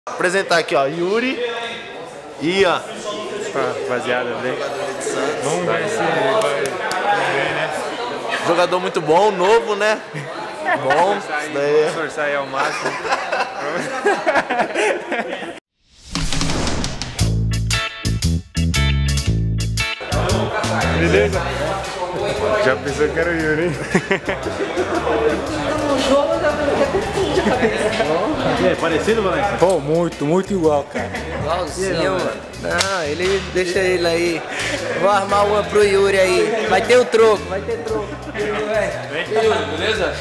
Apresentar aqui, ó, Yuri e ó. Rapaziada, vamos ver se vai. Vamos ver, né? Jogador muito bom, novo, né? Bom, isso daí. Esforçar aí ao máximo. Beleza? Já pensou que era o Yuri, hein? É parecido, Valência? Pô, muito igual, cara. Igualzinho, mano. Não, ele deixa ele aí. Vou armar uma pro Yuri aí. Vai ter o troco, vai ter troco. E aí, Yuri, beleza?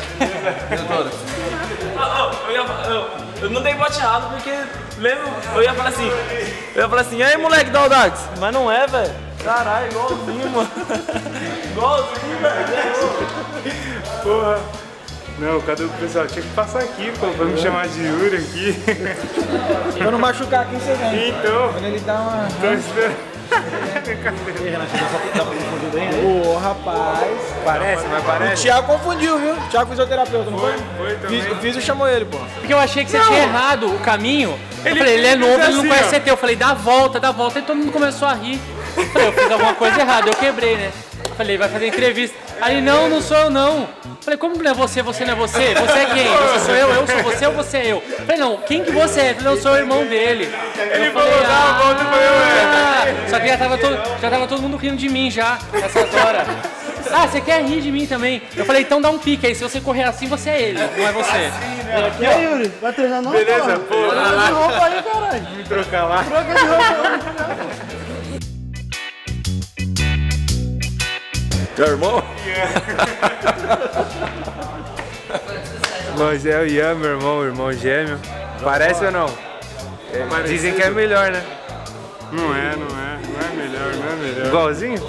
Eu não dei bote errado porque lembro, eu ia falar assim, e aí moleque da Audax? Mas não é, velho. Caralho, igualzinho, mano. Igualzinho, velho. Porra. Não, cadê o pessoal? Tinha que passar aqui, pô, pra me chamar de Yuri aqui. Pra não machucar quem você vem. Então. Quando ele dá uma... Tô esperando. Ô, rapaz. Parece, mas O parece. Thiago confundiu, viu? O Thiago fisioterapeuta, não foi? Foi também. O Físio chamou ele, pô. Porque eu achei que você tinha errado o caminho. Eu falei, ele é novo, ele não conhece CT. Eu falei, dá a volta. E todo mundo começou a rir. Eu falei, eu fiz alguma coisa errada, eu quebrei, né? Falei, vai fazer entrevista. Aí, não sou eu, não. Falei, como que não é você, você não é você? Você é quem? Você sou eu sou você ou você é eu? Falei, não, quem que você é? Falei, eu sou o irmão dele. Ele falou, dá a volta, eu falei, só que já tava todo mundo rindo de mim já, nessas horas. Ah, você quer rir de mim também? Eu falei, então dá um pique aí, se você correr assim, você é ele, não é você. E aí, Yuri? Vai treinar não? Beleza, pô. Troca de roupa aí, caralho. Me trocar lá. Troca de roupa. Teu irmão? Mas é o Ian, meu irmão gêmeo. Parece ou não? Dizem que é melhor, né? Não é melhor. Igualzinho?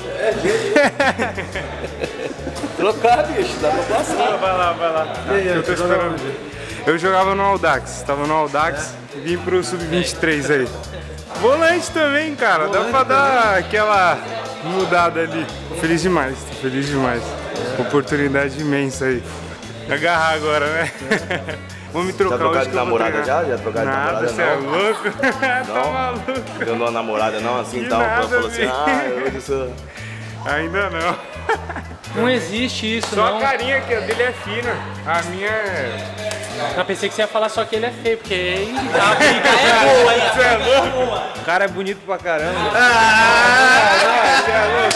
Trocar, bicho, dá pra passar. Vai lá. Eu tô esperando. Eu jogava no Audax, tava no Audax e vim pro Sub-23 aí. Volante também, cara, dá pra dar aquela mudada ali. Tô feliz demais. Oportunidade imensa aí. Agarrar agora, né? Vou me trocar Já trocar hoje de que eu vou namorada treinar. já? Já trocar de Nada, namorada você é não? louco? Tá Não? maluco? Deu uma namorada não, assim, Que tal, nada, falou assim, filho. hoje sou... Ainda não. Não existe isso, Só não. a carinha aqui, a dele é fina. A minha é... Eu pensei que você ia falar só que ele é feio, porque a briga é boa, hein? Você é louco? O cara é bonito pra caramba. Você é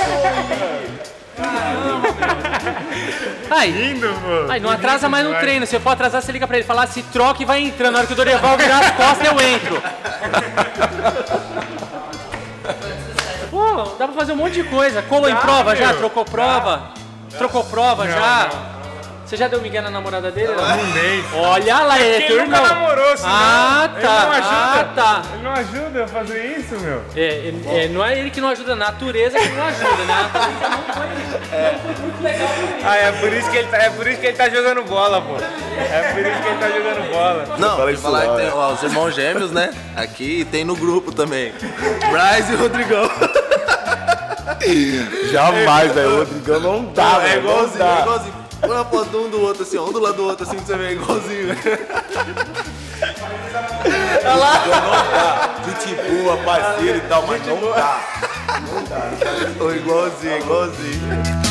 Ai, lindo, pô. não atrasa mais no treino. Se eu for atrasar, você liga pra ele, falar se troca e vai entrando. Na hora que o Dorival virar as costas, eu entro. Pô, dá pra fazer um monte de coisa. Colou em prova já? Trocou prova? Trocou prova já? Você já deu migué na namorada dele? Não dei. Olha lá, ele é teu Ele nunca irmão. namorou, senão. Ah, tá. Ele não ajuda. Tá. Ele não ajuda a fazer isso, meu. Não é ele que não ajuda, a natureza que não ajuda, né? A natureza não foi muito legal pra mim. Ah, é por isso que ele tá jogando bola, pô. É por isso que ele tá jogando bola. Não, Fala tem isso falar que não, tem ó, os irmãos gêmeos, né? Aqui e tem no grupo também. Braz e Rodrigão. Jamais, velho. O Rodrigão não dá, velho. É igualzinho. Põe a foto um do outro assim, ó, um do lado do outro assim, pra você ver, igualzinho. Olha lá. Não dá. Gente boa, parceiro e tal, mas não dá. Não dá. Igualzinho.